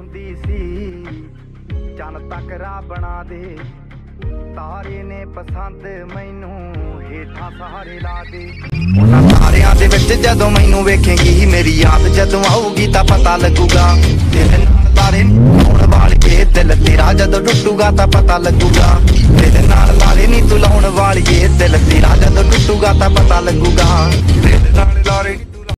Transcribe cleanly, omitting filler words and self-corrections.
ਹੁੰਦੀ ਸੀ ਚੰਨ ਤੱਕ ਰਾਹ ਬਣਾ ਦੇ ਤਾਰੇ ਨੇ ਪਸੰਦ ਮੈਨੂੰ ਹੇਠਾਂ ਸਹਾਰੇ ਲਾ ਦੇ ਉਹਨਾਂ ਤਾਰਿਆਂ ਦੇ ਵਿੱਚ ਜਦੋਂ ਮੈਨੂੰ ਵੇਖੇਂਗੀ ਮੇਰੀ ਯਾਦ ਜਦੋਂ ਆਊਗੀ ਤਾਂ ਪਤਾ ਲੱਗੂਗਾ ਤੇਰੇ ਨਾਲ ਤਾਰੇ ਲਾਉਣ ਵਾਲੀਏ ਦਿਲ ਤੇਰਾ ਜਦੋਂ ਟੁੱਟੂਗਾ ਤਾਂ ਪਤਾ ਲੱਗੂਗਾ ਤੇਰੇ ਨਾਲ ਲਾਰੇ ਨੀ ਤੂੰ ਲਾਉਣ ਵਾਲੀਏ ਦਿਲ ਤੇਰਾ ਜਦੋਂ ਟੁੱਟੂਗਾ ਤਾਂ ਪਤਾ ਲੱਗੂਗਾ ਤੇਰੇ ਨਾਲ ਲਾਰੇ